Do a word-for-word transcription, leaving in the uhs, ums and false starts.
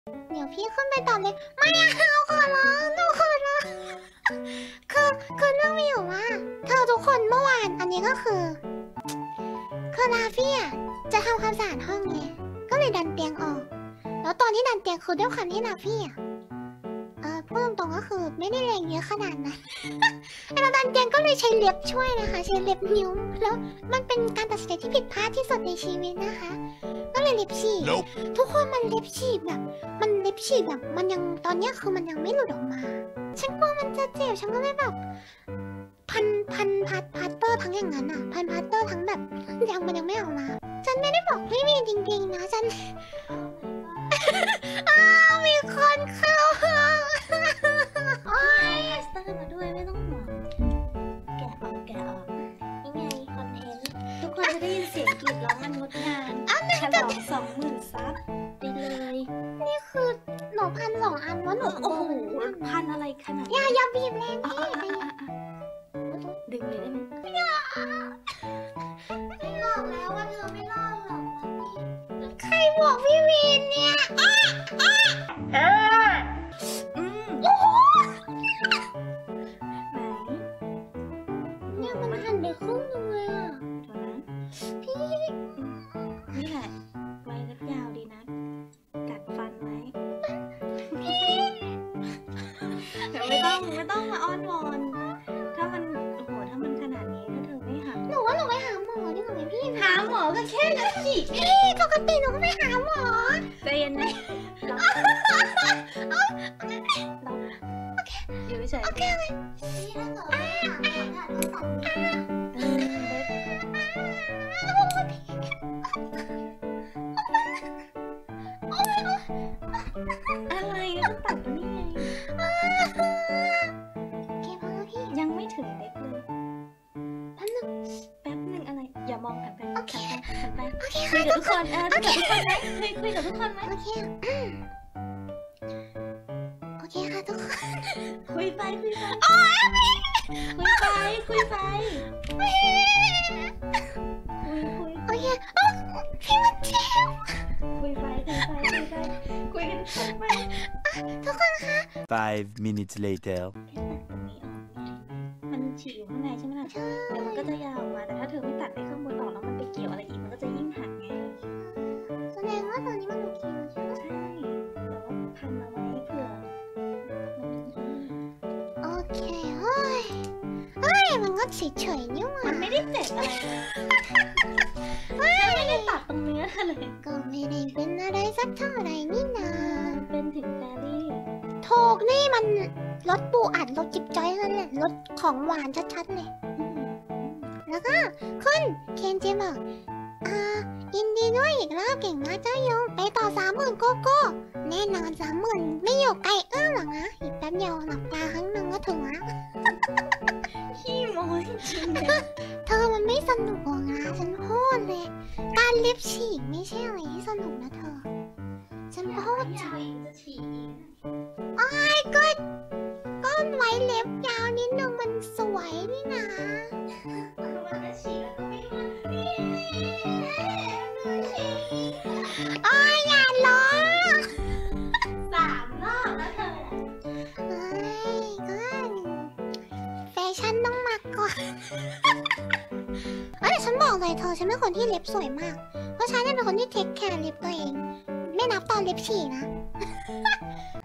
เดี๋ยวพี่ขึ้นไปตอบเลยไม่เอาขอร้องทุกคนนะคือคือเรื่องมีอยู่ว่าเธอทุกคนเมื่อวานอันนี้ก็คือคือลาฟี่อ่ะจะทำความสะอาดห้องไงก็เลยดันเตียงออกแล้วตอนที่ดันเตียงคือด้วยความที่ลาฟี่อ่ะเออพูดตรงๆก็คือไม่ได้แรงเยอะขนาดนั้นแล้วดันเตียงก็เลยใช้เล็บช่วยนะคะใช้เล็บนิ้วแล้วมันเป็นการตัดสินใจที่ผิดพลาดที่สุดในชีวิตนะคะก็เลยเล็บฉีก nope. ทุกคนมันเล็บฉีกแบบมันเล็บฉีกแบบมันยังตอนเนี้ยคือมันยังไม่หลุดออกมาฉันกลัวมันจะเจ็บฉันก็เลยแบบพันพันพัดพัตเตอร์ทั้งอย่างนั้นอ่ะพันพัตเตอร์ทั้งแบบยังมันยังไม่ออกมาฉันไม่ได้บอกไม่มีจริงๆนะฉันอ้าวมีคนเข้าห้องโอ้ยพัสเตอร์มาด้วยไม่ต้องห่วงแกะออกแกะออกนี่ไงคอนเทนต์ทุกคนจะได้ยินเสียงกรีดร้องมันงดงามฉลองสองหมื่นซับไปเลยนี่คือหนูพันสองอันวะหนูโอ้โหพันอะไรขนาดอย่าอย่าบีบแรงพี่ดึงเลยได้ไหมอย่าไม่บอกแล้วว่าเธอไม่รอดหรอกใครบอกพี่วินเนี่ยอืมโอ้โหไหนเนี่ยมันหั่นไปครึ่งนึงเลยอ่ะเท่านั้นพี่นี่แหละไว้เล็บยาวดีนะกัดฟันไหมเดี๋ยวไม่ต้องไม่ต้องมาอ้อนวอนถ้ามันโอ้โหถ้ามันขนาดนี้ถ้าเธอไม่หักหนูว่าหนูไปหาหมอดีกว่าไหมพี่หาหมอก็แค่นั้นสิพี่ปกติหนูก็ไปหาหมอใจเย็นนะอยู่เฉยโอเคเลยพี่ถ้าเกิดว่าหาหมอถ่ายรูปตัดอะไรต้องตัดตัวนี้ไงเก็บเอาพี่ยังไม่ถึงเล็บเลยแป๊บนึงแป๊บนึงอะไรอย่ามองหันไปหันไปหันไปโอเคคุยกับทุกคนเออคุยกับทุกคนไหมคุยคุยกับทุกคนไหมโอเคโอเคค่ะทุกคนคุยไปคุยไปคุยไปคุยไปคุยคุยโอเคพี่มันเจ็บคุยไปคุยไปคุยไปคุยกันทุกคนไปทุกคนคะ Five minutes later แค่ตัดตรงนี้ออกมันฉีกอยู่ข้างในใช่ไหมล่ะเดี๋ยวมันก็จะยาวออกมาแต่ถ้าเธอไม่ตัดไอ้ข้างบนออกแล้วมันไปเกี่ยวอะไรอีกมันก็จะยิ่งหักไงแสดงว่าตอนนี้มันโอเคใช่ไหมใช่แต่ว่าพันเอาไว้เผื่อโอเคเฮ้ยเฮ้ยมันก็เฉยๆนี่หว่ามันไม่ได้เจ็บอะไรเลยไม่ได้ตัดตรงเนื้ออะไรก็ไม่ได้เป็นอะไรสักเท่าไหร่นี่นาเป็นถึงแฟรี่โถกนี่มันรสปูอัดรสจิบจ้อยนั่นแหละรสของหวานชัดๆเลยแล้วก็คุณเคนจิบอกอ่ายินดีด้วยอีกรอบเก่งมากเจ้ายงไปต่อสามหมื่นโกโก้แน่นอนสามหมื่นไม่อยู่ไกลเอื้อมหรอกนะอีกแป๊บเดียวหลับตาครั้งหนึ่งก็ถึงแล้วขี้โม้จริงๆเลยเธอมันไม่สนุกหรอกนะฉันพูดเลยการเล็บฉีกไม่ใช่อะไรที่สนุกนะเธอฉันพูดจริงโอ้ยก็ก้อนไว้เล็บยาวนิดนึงมันสวยนี่นะโอ้ยอย่าล้อสามรอบแล้วเธอเฮ้ยก็แฟชั่นต้องมาก่อนเอ้ยฉันบอกเลยเธอฉันเป็นคนที่เล็บสวยมากเพราะฉันเป็นคนที่เทคแคร์เล็บตัวเองไม่นับตอนเล็บฉีกนะ